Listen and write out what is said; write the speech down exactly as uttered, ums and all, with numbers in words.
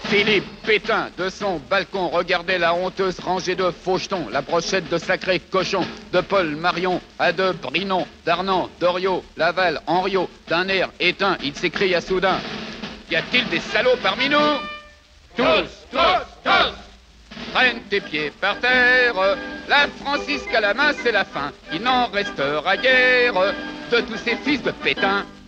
Philippe Pétain, de son balcon, regardait la honteuse rangée de fauchetons, la brochette de sacrés cochons, de Paul Marion à de Brinon, d'Arnand, d'Oriot, Laval, Henriot, d'un air éteint, il s'écria soudain: y a-t-il des salauds parmi nous? Tous, tous, tous! Traîne tes pieds par terre, la Francisque à la main, c'est la fin, il n'en restera guère de tous ces fils de Pétain.